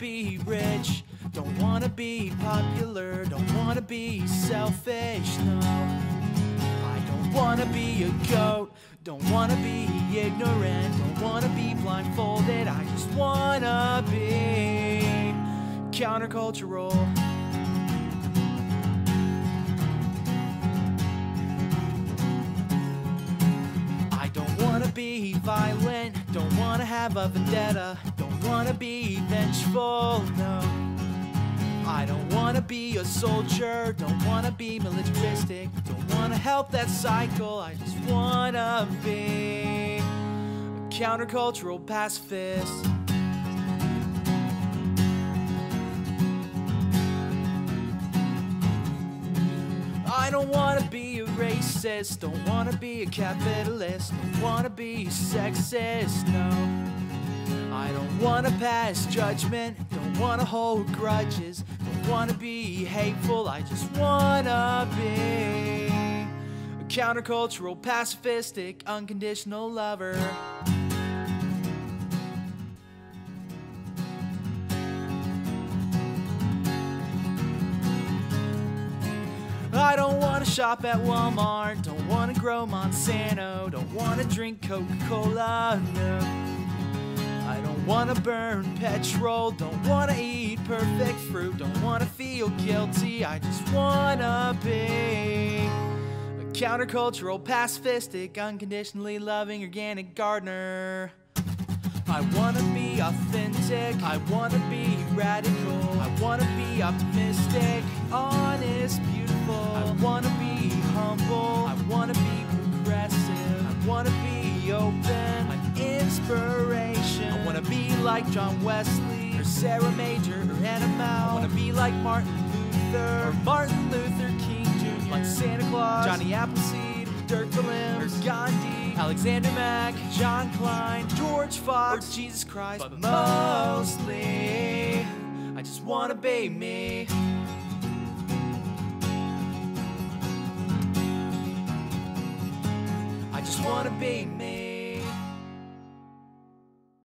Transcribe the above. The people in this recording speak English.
be rich, don't wanna be popular, don't wanna be selfish, no. I don't wanna be a goat, don't wanna be ignorant, don't wanna be blindfolded, I just wanna be countercultural. I don't wanna be violent, don't wanna have a vendetta, don't wanna be vengeful, no. I don't wanna be a soldier, don't wanna be militaristic, don't wanna help that cycle, I just wanna be a countercultural pacifist. I don't wanna be a racist, don't wanna be a capitalist, don't wanna be sexist, no. I don't wanna pass judgment, don't wanna hold grudges, don't wanna be hateful, I just wanna be a countercultural, pacifistic, unconditional lover. I don't wanna shop at Walmart, don't wanna grow Monsanto, don't wanna drink Coca-Cola, no. I don't wanna burn petrol, don't wanna eat perfect fruit, don't wanna feel guilty, I just wanna be a countercultural, pacifistic, unconditionally loving organic gardener. I wanna be authentic, I wanna be radical, I wanna be optimistic, honest, beautiful, I wanna be humble, I wanna be progressive, I wanna be open, an inspiration, I wanna be like John Wesley, or Sarah Major, or Anna Mao, I wanna be like Martin Luther, or Martin Luther King Jr., like Santa Claus, Johnny Appleseed, Dirk Berlin, or Gandhi, Alexander Mack, John Klein, George Fox, or Jesus Christ, but mostly, I just wanna be me. I just wanna be me.